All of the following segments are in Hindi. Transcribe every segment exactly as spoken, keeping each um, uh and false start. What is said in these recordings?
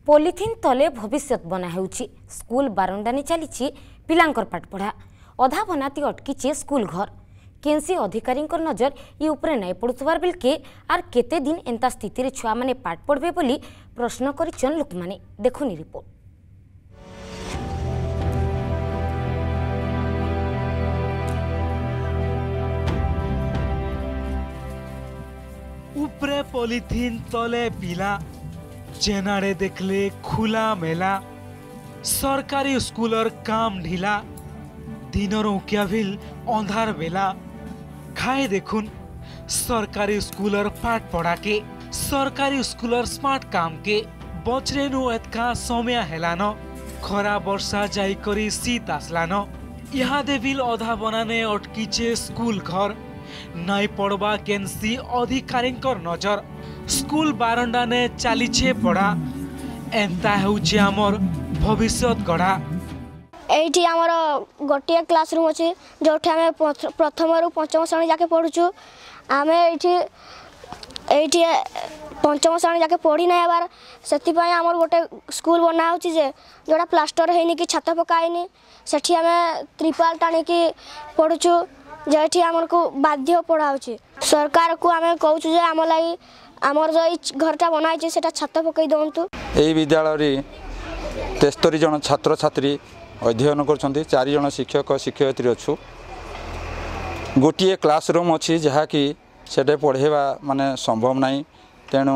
पॉलिथिन तले भविष्य बना होउछि। स्कूल बारंडाने चली पिलांकर पाठ पढ़ा अधा बनाती अटकी स्कूल घर केनसी अधिकारी नजर ये उपरे नहीं पड़ुवार बेलके आर केते दिन एंता स्थिति छुआ माने पाठ पढ़बे बोली प्रश्न करिछन लोक माने। देखुनी रिपोर्ट। उपरे पॉलिथिन तले पिला जेनाड़े देखले खुला मेला सरकारी स्कूलर काम ढिला दिनर उकियाभिल अंधार बेला खाए देखुन सरकारी स्कूलर पाठ पढ़ा के सरकारी स्कूलर स्मार्ट काम के बचरे नु एतका समय हेलान खरा वर्षा जाई करी शीत आसलान यहाँ देविल अधा बनाने अटकीचे स्कूल घर नाई पड़वा केनसी अधिकारी नजर स्कूल बारंडा ने चलीछे पड़ा एंता होउछे हमर भविष्य गढ़ा। एठी हमर गोटे क्लासरूम अछि जोठी हमें प्रथम रु पंचम श्रेणी जाके पढुछु। आमे एठी एठी पंचम श्रेणी जाके पढ़ी नै आबार सेति पय हमर गोटे स्कूल बना होछि जे जोडा प्लास्टर हेनी कि छात पकाइनी सेठी हमें त्रिपाल टाणी कि पढुछु जेठी हमर को बाध्य पढ़ा होछि। सरकार को हमें कहउछु जे हम लागि हमर जो घरटा बनाई छै सेटा छात पकई दंतु। एई विद्यालय रे तेस्तरी जन छात्र छात्री अध्ययन कर चार जन शिक्षक शिक्षयित्री अच्छु गोटे क्लासरूम अच्छी जहाँ कि सेठे पढ़ेवा माने संभव नहीं तेणु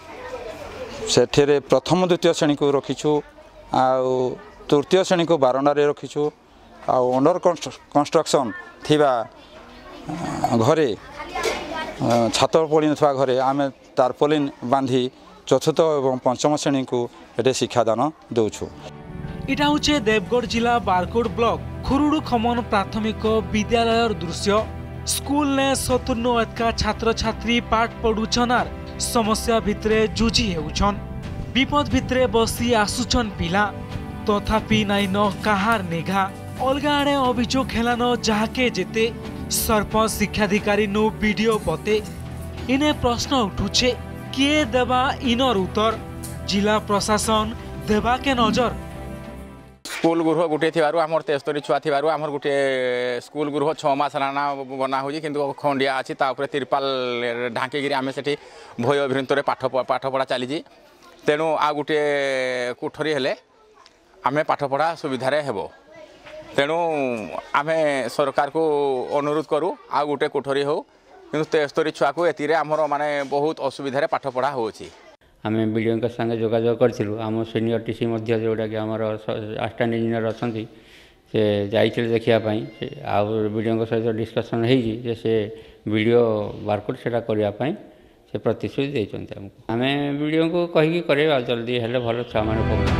सेठे प्रथम द्वितीय श्रेणी को रखीचु आउ तृतीय श्रेणी को बारंडारे रखीचु आउ अंडर कंस्ट्रक्शन थिबा घरे छात पड़ी ना घरे आमे तारपोलिन बांधी चतुर्थ और पंचम श्रेणी को ये शिक्षादान दौछू। इटा होचे देवगढ़ जिला बारकोट ब्लॉक खुरुडु खमन प्राथमिक विद्यालय दृश्य। स्कूल ने सतुर्न एतका छात्र छात्री पाठ पढ़ुछन आर समस्या भितरे जुझी हेउछन विपद भितरे बसी आसुछन पिला तथापि नाइन काहार निघा अलगा आड़े अभियोग हेलान जहाके जेते सरपंच शिक्षाधिकारी नु वीडियो पते इने प्रश्न उठुछे किए देवा इनर उत्तर जिला प्रशासन देवा के नजर। स्कूल गृह गोटे थी आमर तेस्तरी छुआ थी आमर गोटे स्कूल गृह छः मास हेलाना बना हो कि खंडिया अच्छी तिरपाल ढांकी आम से भय भितर पाठ पाठ पढ़ा चली तेणु आ गोटे कोठरी हेले आम पाठ पढ़ा सुविधार हेब तेणु आम सरकार को अनुरोध करूँ आ गोटे कोठरी हो कि तेस्तरी छुआ को एति आमर माने बहुत असुविधार पाठ पढ़ा हो। आम विडीओ संगे जोगाजोग करूँ आम सीनियर टीसी जोटा कि आमर असिस्टेंट इंजीनियर अच्छा से जाइए देखापी आडियो सहित डिस्कसन हो से वीडियो बारकोड से करने से प्रतिश्रुति देते आमको आम वीडियो को कहीकि करेगा जल्दी हेल्ले भल छुआ मैंने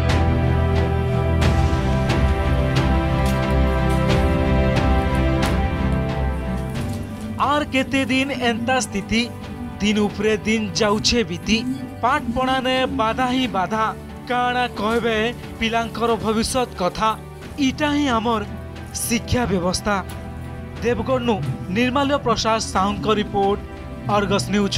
आर केते दिन एंता स्थिति दिन उपरे दिन जाउछे बीती पाठ पढ़ा ने बाधा ही बाधा काना कहबे पिलांकर भविष्य कथा इटा ही हमर शिक्षा व्यवस्था। देवगढ़ नु निर्मल्य प्रसाद साउंड को रिपोर्ट अर्गस न्यूज।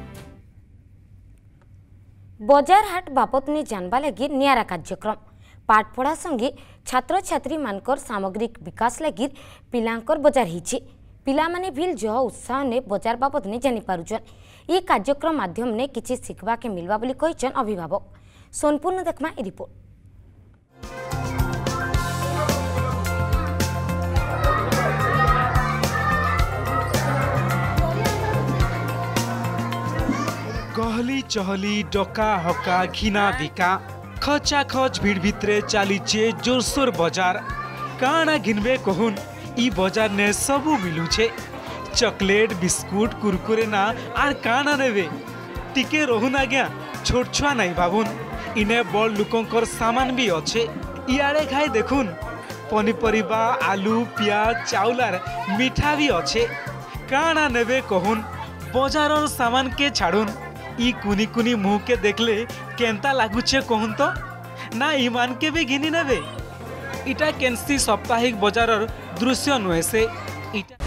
बजार हाट बाबत ने जानवा लगी नियारा कार्यक्रम पाठ पढ़ा संगे छात्र छात्री मानकर सामग्रिक विकास लगी पिलांकर बजार हिची पिला माने भी जो उत्साह ने बजार बाबत ने जानी पारुचन ये कार्यक्रम माध्यम ने किछि सिखबा के मिलवा बोली कहिचन अभिभावक। सोनपुर देखमा ए रिपोर्ट। गहली चहली डका हका घिना बिका खचा खच भीड़ भितरे चलीचे जोरसोर बजार काना घिनबे कहून ई बाजार ने सबू मिलूछे चॉकलेट बिस्कुट कुरकुरे ना आर काना नेबे टिके रहून आज्ञा छोट छुआ नहीं बाबुन इने बड़ लुकंकर सामान भी अच्छे इे खाई देखुन पनीपरिबा आलू पियाज चाउलार मिठा भी अच्छे काना नेबे कहून बाजार सामान के छाड़ुन ई कुनी कुनी मुँह के देखले केंता लागुचे कहून तो ना ईमान के भी घिनी नेबे इटा केनसी साप्ताहिक बाजार दृश्य नुहे से इटा